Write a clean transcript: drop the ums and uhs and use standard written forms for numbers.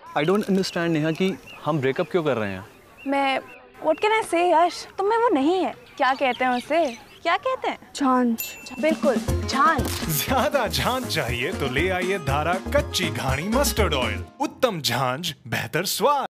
I don't understand Neha कि हम breakup क्यों कर रहे हैं। मैं व्हाट कैन आई से यश, तुम में वो नहीं है। क्या कहते हैं उसे, क्या कहते हैं? झांझ। बिल्कुल झांझ। ज्यादा झांझ चाहिए तो ले आइए धारा कच्ची घानी मस्टर्ड ऑयल। उत्तम झांझ, बेहतर स्वाद।